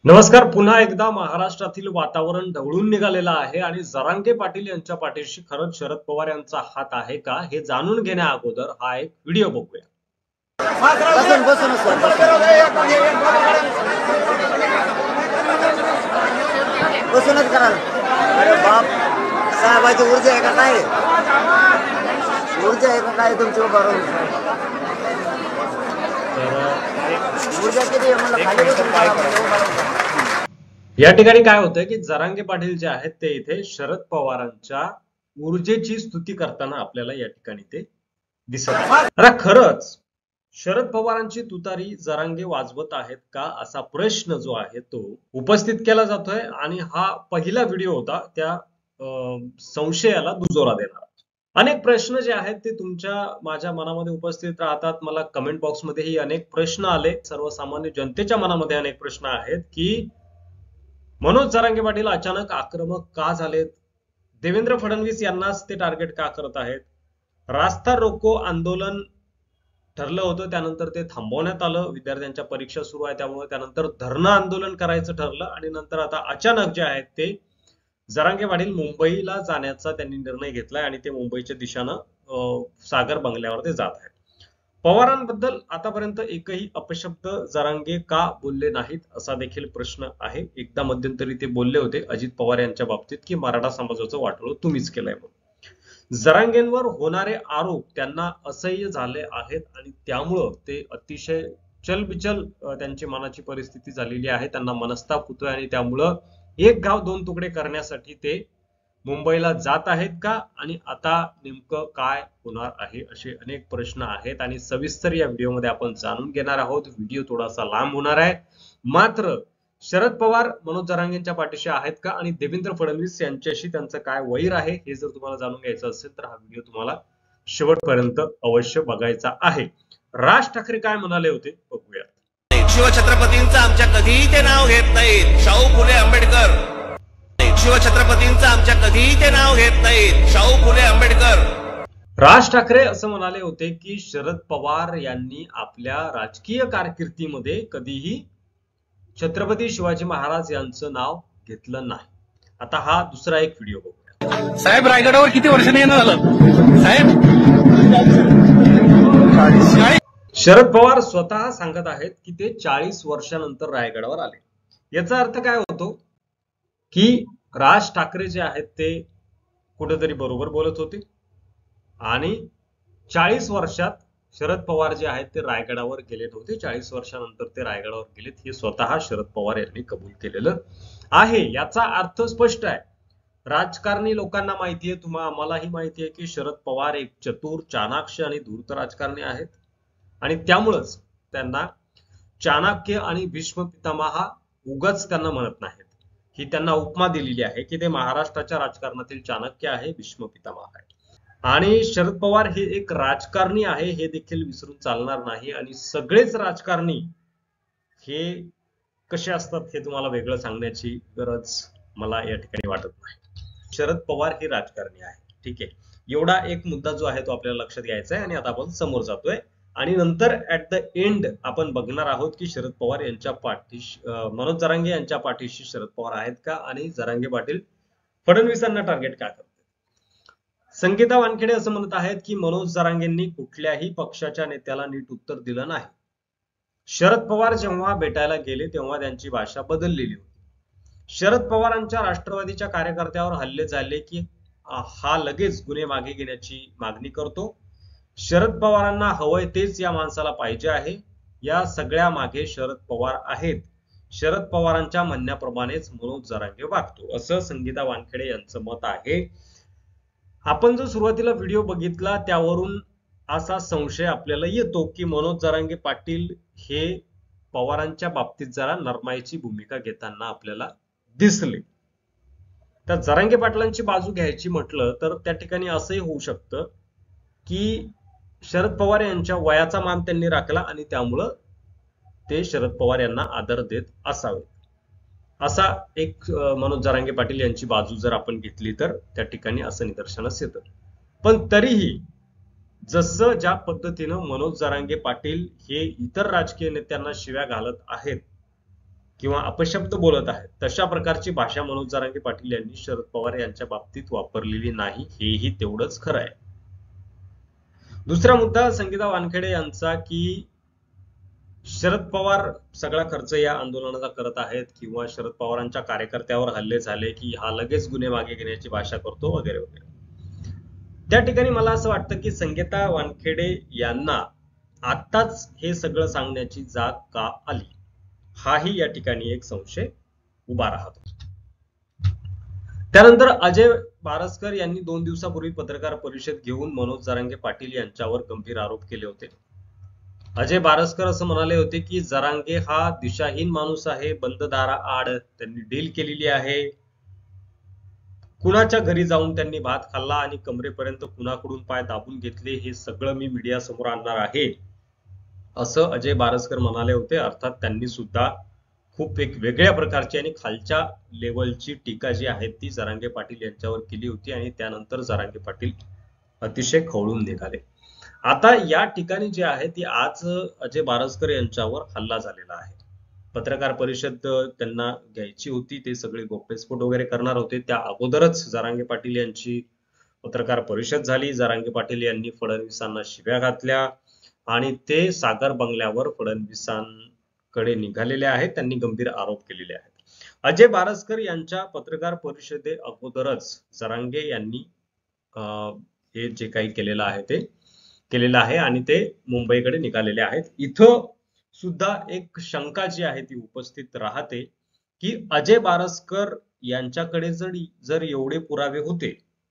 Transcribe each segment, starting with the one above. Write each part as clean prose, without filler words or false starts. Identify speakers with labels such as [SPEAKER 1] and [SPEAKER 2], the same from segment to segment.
[SPEAKER 1] नमस्कार. पुन्हा एकदा महाराष्ट्रातील वातावरण ढवळून निघालेलं आहे आणि जरांगे पाटील यांच्या पाठीशी खरंच शरद पवार यांचा हात आहे का हे जाणून घेण्या अगोदर हा एक व्हिडिओ बघूया.
[SPEAKER 2] बसूनच करा. अरे बाप, साहेबाची ऊर्जा आहे का काय? ऊर्जा आहे का काय तुमची? ऊर्जा किती आहे मला खाली बसून.
[SPEAKER 1] या ठिकाणी काय होतंय की जरांगे पाटील जे आहेत ते इथे शरद पवारांच्या ऊर्जेची स्तुती करताना आपल्याला या ठिकाणी ते दिसत आहे. आता खरंच शरद पवारांची तुतारी जरांगे वाजवत आहेत का असा प्रश्न जो आहे तो उपस्थित केला जातोय आणि हा पहिला व्हिडिओ होता त्या संशयाला दुजोरा देणारा. अनेक प्रश्न जे आहेत ते तुमच्या माझ्या मनामध्ये उपस्थित राहतात. मला कमेंट बॉक्समध्येही अनेक प्रश्न आले. सर्वसामान्य जनतेच्या मनामध्ये अनेक प्रश्न आहेत की मनोज जरांगे पाटील अचानक आक्रमक का झालेत? देवेंद्र फडणवीस यांनाच ते टार्गेट का करत आहेत? रास्ता रोको आंदोलन ठरलं होतं, त्यानंतर ते थांबवण्यात आलं. विद्यार्थ्यांच्या परीक्षा सुरू आहे त्यामुळे त्यानंतर धरणं आंदोलन करायचं ठरलं आणि नंतर आता अचानक जे आहेत ते जरांगे पाटील मुंबईला जाण्याचा त्यांनी निर्णय घेतलाय आणि ते मुंबईच्या दिशेनं सागर बंगल्यावर ते जात आहेत. पवारांबद्दल आतापर्यंत एकही अपशब्द जरांगे का बोलले नाहीत असा देखील प्रश्न आहे. एकदा मध्यंतरी ते बोलले होते अजित पवार यांच्या बाबतीत की मराठा समाजाचं वाटोळं तुम्हीच केलंय म्हणून. जरांगेंवर होणारे आरोप त्यांना असह्य झाले आहेत आणि त्यामुळं ते अतिशय चलबिचल त्यांची मनाची परिस्थिती झालेली आहे. त्यांना मनस्ताप होतोय आणि त्यामुळं एक गाव दोन तुकडे करण्यासाठी ते मुंबईला जात आहेत का आणि आता नेमकं काय होणार आहे असे अनेक प्रश्न आहेत आणि सविस्तर या व्हिडिओमध्ये आपण जाणून घेणार आहोत. व्हिडिओ थोडासा लांब होणार आहे, मात्र शरद पवार मनोज जरांगेंच्या पाठीशी आहेत का आणि देवेंद्र फडणवीस यांच्याशी त्यांचं काय वैर आहे हे जर तुम्हाला जाणून घ्यायचं असेल तर हा व्हिडिओ तुम्हाला शेवटपर्यंत अवश्य बघायचा आहे. राज ठाकरे काय म्हणाले होते बघूया.
[SPEAKER 3] शिवछत्रपतींचं आमच्या कधीही ते नाव घेत नाहीत. शाहू फुले आंबेडकर. शिवछत्रपतींचं आमच्या कधीही ते नाव घेत नाहीत. शाहू फुले आंबेडकर.
[SPEAKER 1] राज ठाकरे असं म्हणाले होते की शरद पवार यांनी आपल्या राजकीय कारकिर्दीमध्ये कधीही छत्रपती शिवाजी महाराज यांचं नाव घेतलं नाही. आता हा दुसरा एक व्हिडिओ बघूया.
[SPEAKER 3] साहेब रायगडावर किती वर्षांनी येणं झालं साहेब?
[SPEAKER 1] शरद पवार स्वतः सांगत आहेत की ते 40 वर्षानंतर रायगडावर आले. याचा अर्थ काय होतो की राज ठाकरे जे आहेत ते कुठेतरी बरोबर बोलत होते आणि 40 वर्षात शरद पवार जे आहेत ते रायगडावर गेलेत होते. 40 वर्षानंतर ते रायगडावर गेलेत हे स्वतः शरद पवार यांनी कबूल केलेलं आहे. याचा अर्थ स्पष्ट आहे. राजकारणी लोकांना माहिती आहे, आम्हालाही माहिती आहे की शरद पवार एक चतुर, चाणाक्ष आणि धूर्त राजकारणी आहेत आणि त्यामुळेच त्यांना चाणक्य आणि भीष्म पितामहा उगाच त्यांना म्हणत नाहीत. ही त्यांना उपमा दिलेली आहे की ते महाराष्ट्राच्या राजकारणातील चाणक्य आहे, भीष्म पितामह आहे. आणि शरद पवार हे एक राजकारणी आहे हे देखील विसरून चालणार नाही. आणि सगळेच राजकारणी हे कसे असतात हे तुम्हाला वेगळं सांगण्याची गरज मला या ठिकाणी वाटत नाही. शरद पवार हे राजकारणी आहे, ठीक आहे. एवढा एक मुद्दा जो आहे तो आपल्याला लक्षात घ्यायचा आहे आणि आता आपण समोर जातोय आणि नंतर ऍट द एंड आपण बघणार आहोत की शरद पवार यांच्या पाठीशी मनोज जरांगे यांच्या पाठीशी शरद पवार आहेत का आणि जरांगे पाटील फडणवीसांना टार्गेट का करतात. संगीता वानखेडे असं म्हणत आहेत की मनोज जरांगेंनी कुठल्याही पक्षाच्या नेत्याला नीट उत्तर दिलं नाही. शरद पवार जेव्हा भेटायला गेले तेव्हा त्यांची भाषा बदललेली होती. शरद पवारांच्या राष्ट्रवादीच्या कार्यकर्त्यावर हल्ले झाले की हा लगेच गुन्हे मागे घेण्याची मागणी करतो. शरद पवारांना हवंय तेच या माणसाला पाहिजे आहे. या सगळ्या मागे शरद पवार आहेत. शरद पवारांच्या म्हणण्याप्रमाणेच मनोज जरांगे वागतो असं संगीता वानखेडे यांचं मत आहे. आपण जो सुरुवातीला व्हिडिओ बघितला त्यावरून असा संशय आपल्याला येतो की मनोज जरांगे पाटील हे पवारांच्या बाबतीत जरा नरमाईची भूमिका घेताना आपल्याला दिसले. त्या जरांगे पाटलांची बाजू घ्यायची म्हटलं तर त्या ठिकाणी असंही होऊ शकतं की शरद पवार यांच्या वयाचा मान त्यांनी राखला आणि त्यामुळं ते शरद पवार यांना आदर देत असावे असा एक मनोज जरांगे पाटील यांची बाजू जर आपण घेतली तर त्या ठिकाणी असं निदर्शनास येतं. पण तरीही जसं ज्या पद्धतीनं मनोज जरांगे पाटील हे इतर राजकीय नेत्यांना शिव्या घालत आहेत किंवा अपशब्द बोलत आहेत, तशा प्रकारची भाषा मनोज जरांगे पाटील यांनी शरद पवार यांच्या बाबतीत वापरलेली नाही, हेही तेवढंच खरं आहे. दुसरा मुद्दा संगीता वानखेडे यांचा की शरद पवार सगळा खर्च या आंदोलनाचा करत आहेत किंवा शरद पवारांच्या कार्यकर्त्यावर हल्ले झाले की हा लगेच गुन्हे मागे घेण्याची भाषा करतो वगैरे वगैरे. त्या ठिकाणी मला असं वाटतं की संगीता वानखेडे यांना आत्ताच हे सगळं सांगण्याची जाग का आली, हाही या ठिकाणी एक संशय उभा राहतो. त्यानंतर अजय बारसकर यांनी 2 दिवसापूर्वी पत्रकार परिषद घेऊन मनोज जरांगे पाटील यांच्यावर गंभीर आरोप केले होते. अजय बारसकर असं म्हणाले होते की जरांगे हा दिशाहीन माणूस आहे, बंद दाराआड त्यांनी डील केलेली आहे, कुणाच्या घरी जाऊन त्यांनी भात खाल्ला आणि कमरेपर्यंत कुणाकडून पाय दाबून घेतले, हे सगळं मी मीडिया समोर आणणार आहे, असं अजय बारसकर म्हणाले होते. अर्थात त्यांनी सुद्धा खूप एक वेगळ्या प्रकारची आणि खालच्या लेवलची टीका जी आहे ती जरांगे पाटील यांच्यावर केली होती आणि त्यानंतर जरांगे पाटील अतिशय खवळून निघाले. आता या ठिकाणी जे आहे ती आज अजय बारसकर यांच्यावर हल्ला झालेला आहे. पत्रकार परिषद त्यांना घ्यायची होती, ते सगळे गौप्यस्फोट वगैरे करणार होते, त्या अगोदरच जरांगे पाटील यांची पत्रकार परिषद झाली. जरांगे पाटील यांनी फडणवीसांना शिव्या घातल्या आणि ते सागर बंगल्यावर फडणवीसांकडे निघालेले आहेत, त्यांनी गंभीर आरोप केलेले आहेत. अजय बारसकर यांच्या पत्रकार परिषदे अगोदरच जरांगे यांनी हे जे काही केलेलं आहे ते केलेलं आहे आणि ते मुंबईकडे निघालेले आहेत. इथं सुद्धा एक शंका जी आहे ती उपस्थित राहते की अजय बारसकर यांच्याकडे जर एवढे पुरावे होते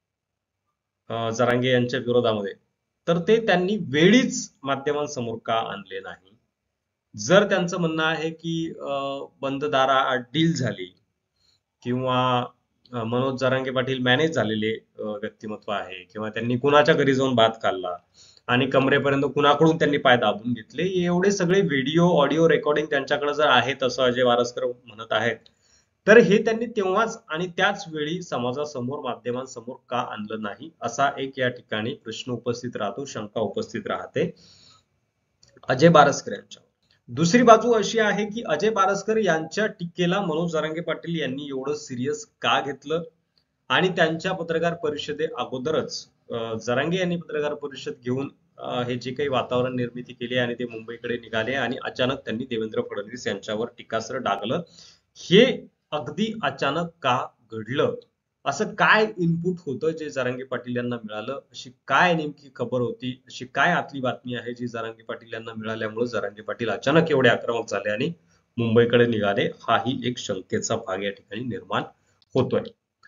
[SPEAKER 1] जरांगे यांच्या विरोधामध्ये, तर ते त्यांनी वेळीच माध्यमांसमोर का आणले नाही? जर त्यांचं म्हणणं आहे की बंद दाराआड डील झाली किंवा मनोज जरांगे पाटील मॅनेज झालेले व्यक्तिमत्व आहे किंवा त्यांनी कुणाच्या घरी जाऊन भात खाल्ला आणि कमरेपर्यंत कुणाकडून त्यांनी पाय दाबून घेतले, एवढे सगळे व्हिडिओ ऑडिओ रेकॉर्डिंग त्यांच्याकडे जर आहेत असं अजय बारसकर म्हणत आहेत, तर हे त्यांनी तेव्हाच आणि त्याच वेळी समाजासमोर माध्यमांसमोर का आणलं नाही, असा एक या ठिकाणी प्रश्न उपस्थित राहतो, शंका उपस्थित राहते अजय बारसकर यांच्यावर. दुसरी बाजू अशी आहे की अजय बारसकर यांच्या टीकेला मनोज जरांगे पाटील यांनी एवढं सिरियस का घेतलं आणि त्यांच्या पत्रकार परिषदे अगोदरच जरांगे यांनी पत्रकार परिषद घेऊन हे जे काही वातावरण निर्मिती केली आणि ते मुंबईकडे निघाले आणि अचानक त्यांनी देवेंद्र फडणवीस यांच्यावर टीकास्त्र डागलं, हे अगदी अचानक का घडलं? असं काय इनपुट होतं जे जरांगे पाटील यांना मिळालं? अशी काय नेमकी खबर होती, अशी काय आतली बातमी आहे जी जरांगे पाटील यांना मिळाल्यामुळे जरांगे पाटील अचानक एवढे आक्रमक झाले आणि मुंबईकडे निघाले? हाही एक शंकेचा भाग या ठिकाणी निर्माण होतोय.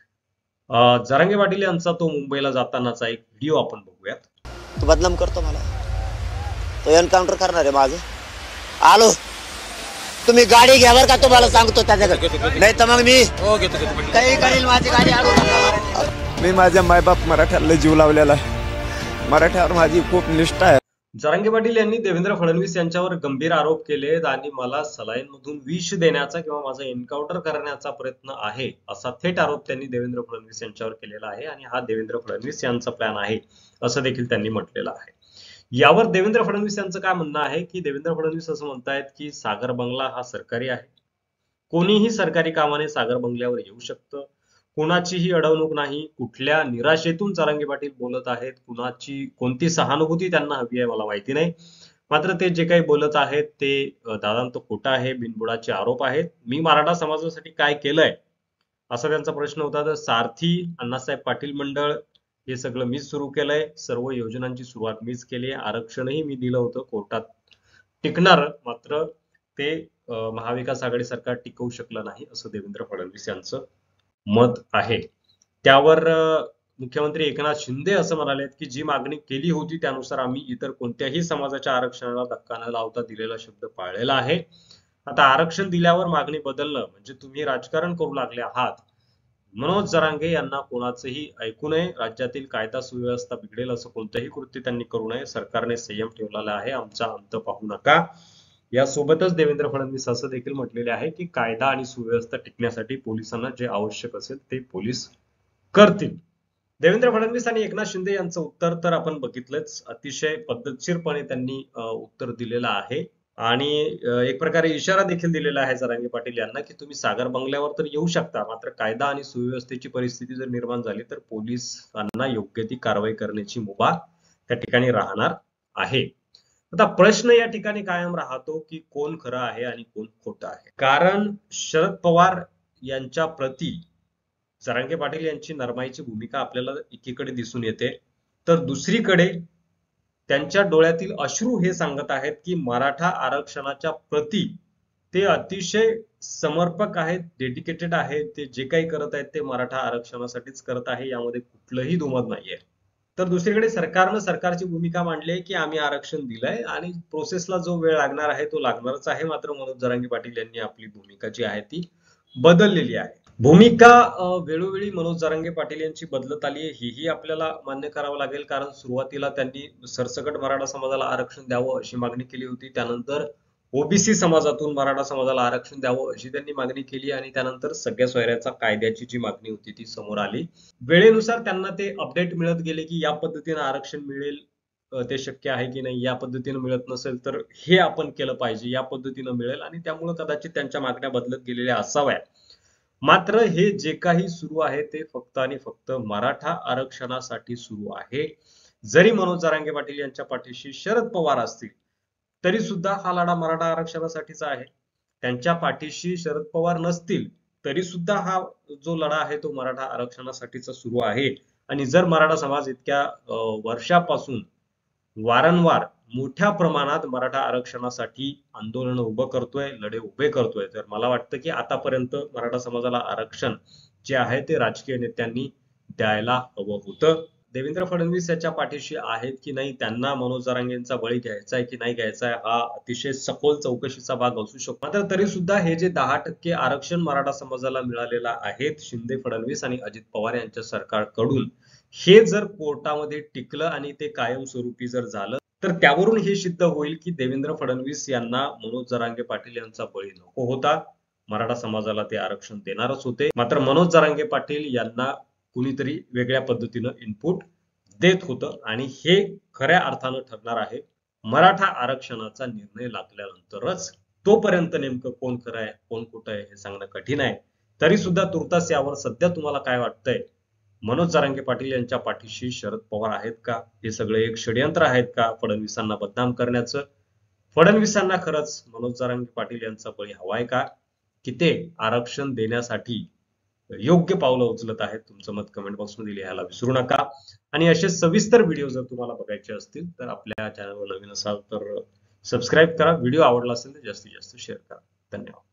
[SPEAKER 1] जरांगे पाटील यांचा तो मुंबईला जातानाचा एक व्हिडिओ आपण बघूयात.
[SPEAKER 2] तो बदनाम करतो मला, तो एन्काउंटर करणार आहे माझं. आलो तुम्ही गाडी घ्यावर का, तुम्हाला सांगतो त्याच्याकडे, नाही तर मग मी काही करेल, माझी गाडी आणून.
[SPEAKER 4] मी माझ्या मायबाप मराठ्याला जीव लावलेला आहे, मराठ्यावर माझी खूप निष्ठा आहे.
[SPEAKER 1] जरांगे पाटील यांनी देवेंद्र फडणवीस यांच्यावर गंभीर आरोप केले आणि मला सलाईन मधून विष देण्याचा किंवा माझा एन्काउंटर करण्याचा प्रयत्न आहे, असा थेट आरोप त्यांनी देवेंद्र फडणवीस यांच्यावर केलेला आहे आणि हा देवेंद्र फडणवीस यांचा प्लॅन आहे असं देखील त्यांनी म्हटलेलं आहे. यावर देवेंद्र फडणवीस यांचं काय म्हणणं आहे की देवेंद्र फडणवीस असं म्हणतायत की सागर बंगला हा सरकारी आहे, कोणीही सरकारी कामाने सागर बंगल्यावर येऊ शकतं, कोणाचीही अडवणूक नाही, कुठल्या निराशेतून जरांगे पाटील बोलत आहेत, कुणाची कोणती सहानुभूती त्यांना हवी आहे मला माहिती नाही, मात्र ते जे काही बोलत आहेत ते दादांत खोटं आहे, बिनबुडाचे आरोप आहेत. मी मराठा समाजासाठी काय केलंय असा त्यांचा प्रश्न होता. तर सारथी, अण्णासाहेब पाटील मंडळ हे सगळं मीच सुरू केलंय, सर्व योजनांची सुरुवात मीच केली, आरक्षणही मी दिलं होतं, कोर्टात टिकणार, मात्र ते महाविकास आघाडी सरकार टिकवू शकलं नाही असं देवेंद्र फडणवीस यांचं मत आहे. त्यावर मुख्यमंत्री एकनाथ शिंदे असं म्हणाले की जी मागणी केली होती त्यानुसार आम्ही इतर कोणत्याही समाजाच्या आरक्षणाला धक्का न लावता दिलेला शब्द पाळलेला आहे. आता आरक्षण दिल्यावर मागणी बदलणं म्हणजे तुम्ही राजकारण करू लागले आहात. मनोज जरांगे यांना कोणाचंही ऐकू नये, राज्यातील कायदा सुव्यवस्था बिघडेल असं कोणतंही कृत्य त्यांनी करू नये, सरकारने संयम ठेवलेला आहे, आमचा अंत पाहू नका. यासोबतच देवेंद्र फडणवीस असं देखील म्हटलेले आहे की कायदा आणि सुव्यवस्था टिकण्यासाठी पोलिसांना जे आवश्यक असेल ते पोलीस करतील. देवेंद्र फडणवीस आणि एकनाथ शिंदे यांचं उत्तर तर आपण बघितलंच, अतिशय पद्धतशीरपणे त्यांनी उत्तर दिलेलं आहे. आणि एक प्रकारे इशारा देखील दिलेला आहे जरांगे पाटील यांना की तुम्ही सागर बंगल्यावर तर येऊ शकता, मात्र कायदा आणि सुव्यवस्थेची परिस्थिती जर निर्माण झाली तर पोलिसांना योग्य ती कारवाई करण्याची मुभा त्या ठिकाणी राहणार आहे. आता प्रश्न या ठिकाणी कायम राहतो की कोण खरं आहे आणि कोण खोटं आहे. कारण शरद पवार यांच्या प्रती जरांगे पाटील यांची नरमाईची भूमिका आपल्याला एकीकडे दिसून येते, तर दुसरीकडे त्यांच्या डोळ्यातील अश्रू हे सांगत आहेत की मराठा आरक्षणाच्या प्रती ते अतिशय समर्पक आहेत, डेडिकेटेड आहेत. ते जे काही करत आहेत ते मराठा आरक्षणासाठीच करत आहे, यामध्ये कुठलंही दुमत नाहीये. तर दुसरीकडे सरकारनं सरकारची भूमिका मांडली आहे की आम्ही आरक्षण दिलंय आणि प्रोसेसला जो वेळ लागणार आहे तो लागणारच आहे. मात्र मनोज जरांगे पाटील यांनी आपली भूमिका जी आहे ती बदललेली आहे. भूमिका वेळोवेळी मनोज जरांगे पाटील यांची बदलत आली आहे, हेही आपल्याला मान्य करावं लागेल. कारण सुरुवातीला त्यांनी सरसकट मराठा समाजाला आरक्षण द्यावं अशी मागणी केली होती. त्यानंतर ओबीसी समाजातून मराठा समाजाला आरक्षण द्यावं अशी त्यांनी मागणी केली आणि त्यानंतर सगळ्या सोयऱ्याचा कायद्याची जी मागणी होती ती समोर आली. वेळेनुसार त्यांना ते अपडेट मिळत गेले की या पद्धतीने आरक्षण मिळेल, ते शक्य आहे की नाही, या पद्धतीने मिळत नसेल तर हे आपण केलं पाहिजे, या पद्धतीनं मिळेल, आणि त्यामुळे कदाचित त्यांच्या मागण्या बदलत गेलेल्या असाव्या. मात्र हे जे काही सुरू आहे ते फक्त आणि फक्त मराठा आरक्षणासाठी सुरू आहे. जरी मनोज जरांगे पाटील यांच्या पाठीशी शरद पवार असतील तरी सुद्धा हा लढा मराठा आरक्षणासाठीचा आहे. त्यांच्या पाठीशी शरद पवार नसतील तरी सुद्धा हा जो लढा आहे तो मराठा आरक्षणासाठीचा सुरू आहे. आणि जर मराठा समाज इतक्या वर्षापासून वारंवार मोठ्या प्रमाणात मराठा आरक्षणासाठी आंदोलन उभं करतोय, लढे उभे करतोय, तर मला वाटतं की आतापर्यंत मराठा समाजाला आरक्षण जे आहे ते राजकीय नेत्यांनी द्यायला हवं होतं. देवेंद्र फडणवीस याच्या पाठीशी आहेत की नाही, त्यांना मनोज जरांगेंचा बळी घ्यायचा आहे की नाही घ्यायचा आहे, हा अतिशय सखोल चौकशीचा भाग असू शकतो. मात्र तरी सुद्धा हे जे 10% आरक्षण मराठा समाजाला मिळालेलं आहे शिंदे, फडणवीस आणि अजित पवार यांच्या सरकारकडून, हे जर कोर्टामध्ये टिकलं आणि ते कायमस्वरूपी जर झालं तर त्यावरून हे सिद्ध होईल की देवेंद्र फडणवीस यांना मनोज जरांगे पाटील यांचा बळी नको होता. मराठा समाजाला ते आरक्षण देणारच होते. मात्र मनोज जरांगे पाटील यांना कुणीतरी वेगळ्या पद्धतीनं इनपुट देत होतं आणि हे खऱ्या अर्थानं ठरणार आहे मराठा आरक्षणाचा निर्णय लागल्यानंतरच. तोपर्यंत नेमकं कोण खरं आहे कोण खोटं आहे हे सांगणं कठीण आहे. तरी सुद्धा तुर्तास यावर सध्या तुम्हाला काय वाटतंय? मनोज जरांगे पाटील यांच्या पाठीशी शरद पवार आहेत का? हे सगळे एक षडयंत्र आहेत का फडणवीसांना बदनाम करण्याचं? फडणवीसांना खरंच मनोज जरांगे पाटील यांचा बळी हवाय का? की ते आरक्षण देण्यासाठी योग्य पावलं उचलत आहेत? तुमचं मत कमेंट बॉक्समध्ये लिहायला विसरू नका. आणि असे सविस्तर व्हिडिओ जर तुम्हाला बघायचे असतील तर आपल्या चॅनलवर नवीन असाल तर सबस्क्राईब करा. व्हिडिओ आवडला असेल तर जास्तीत जास्त शेअर करा. धन्यवाद.